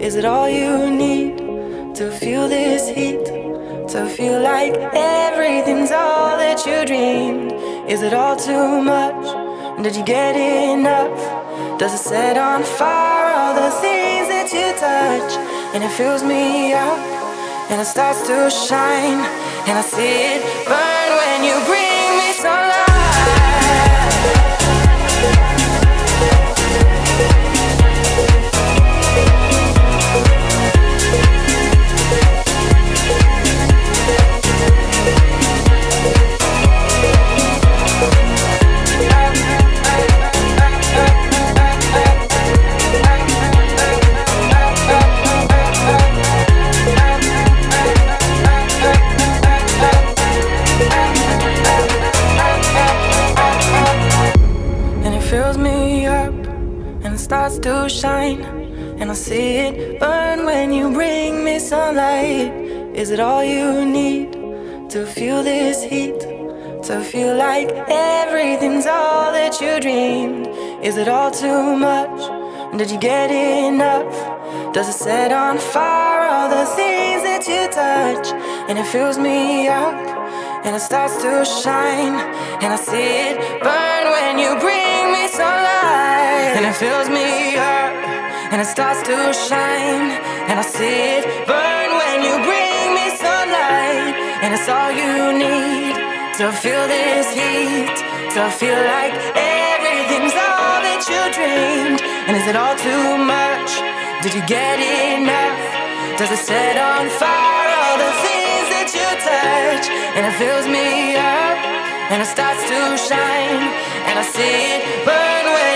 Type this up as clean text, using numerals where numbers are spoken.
Is it all you need to feel this heat? To feel like everything's all that you dreamed? Is it all too much? Did you get enough? Does it set on fire all the things that you touch? And it fills me up, and it starts to shine, and I see it burn when you bring me sunlight. Fills me up and it starts to shine, and I see it burn when you bring me sunlight. Is it all you need to feel this heat? To feel like everything's all that you dreamed? Is it all too much? Did you get enough? Does it set on fire all the things that you touch? And it fills me up and it starts to shine, and I see it burn when you bring me sunlight. And it fills me up and it starts to shine, and I see it burn when you bring me sunlight. And it's all you need to feel this heat, to feel like everything's all that you dreamed. And is it all too much? Did you get enough? Does it set on fire all the things that you touch? And it fills me up and it starts to shine, and I see it burn when